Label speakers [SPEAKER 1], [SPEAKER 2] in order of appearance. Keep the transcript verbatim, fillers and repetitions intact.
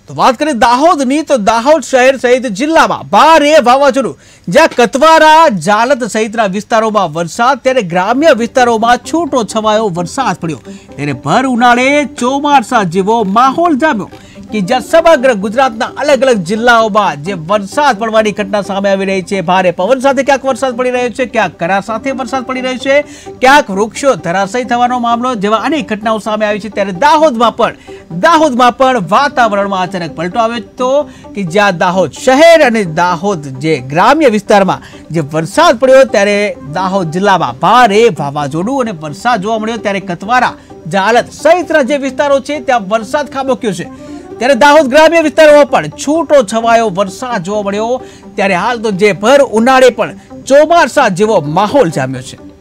[SPEAKER 1] તો વાત કરીએ દાહોદની તો દાહોદ શહેર સહિત જિલ્લામાં ભારે વાવાઝોડું, જ્યાં કતવારા, જાલત સહિતના વિસ્તારોમાં વરસાદ, ત્યારે ગ્રામ્ય વિસ્તારોમાં છૂટો છવાયો વરસાદ પડ્યો. ત્યારે ભર ઉનાળે ચોમાસા જેવો માહોલ જામ્યો કે જ્યાં સમગ્ર ગુજરાતના અલગ અલગ જિલ્લાઓમાં જે વરસાદ પડવાની ઘટના સામે આવી રહી છે. ભારે પવન સાથે ક્યાંક વરસાદ પડી રહ્યો છે, ક્યાંક કરા સાથે વરસાદ પડી રહ્યો છે, ક્યાંક વૃક્ષો ધરાશયી થવાનો મામલો જેવા અનેક ઘટનાઓ સામે આવી છે. ત્યારે દાહોદમાં પણ દાહોદમાં પણ વાતાવરણમાં અચાનક પલટો આવ્યો તો કે જ્યાં દાહોદ શહેર અને દાહોદ જે ગ્રામ્ય વિસ્તારમાં જે વરસાદ પડ્યો, ત્યારે દાહોદ જિલ્લામાં ભારે વાવાઝોડું અને વરસાદ જોવા મળ્યો. ત્યારે કતવારા, જાલત સહિતના જે વિસ્તારો છે ત્યાં વરસાદ ખાબક્યો છે. ત્યારે દાહોદ ગ્રામ્ય વિસ્તારોમાં પણ છૂટો છવાયો વરસાદ જોવા મળ્યો. ત્યારે હાલ તો જે ભર ઉનાળે પણ ચોમાસા જેવો માહોલ જામ્યો છે.